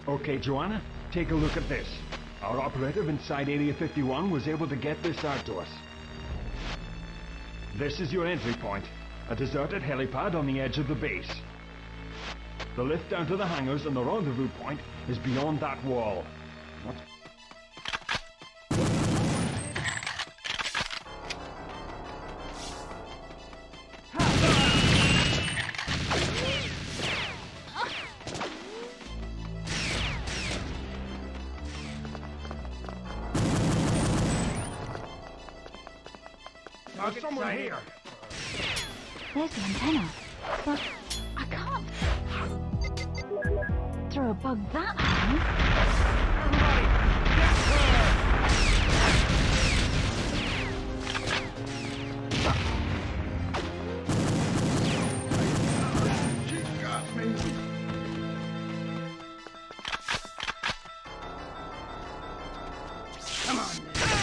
Okay, Joanna, take a look at this. Our operative inside Area 51 was able to get this out to us. This is your entry point, a deserted helipad on the edge of the base. The lift down to the hangars and the rendezvous point is beyond that wall. What? There's someone here! There's the antenna, but I can't throw a bug that high. Everybody, get her! She got me! Come on!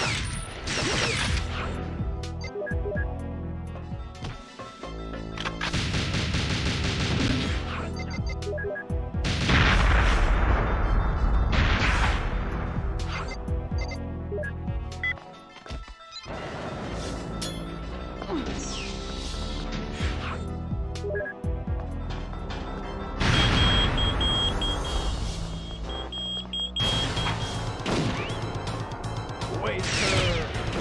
Wait, sir!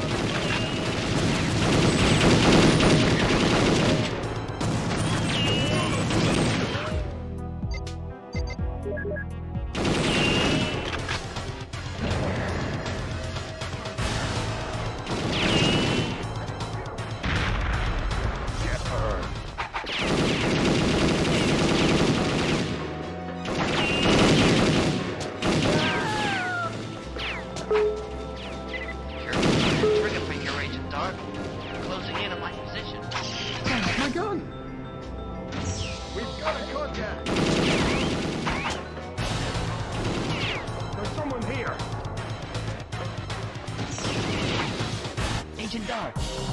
Get her! Trigger finger, Agent Dark. Closing in on my position. My gun! We've got a contact! There's someone here! Agent Dark,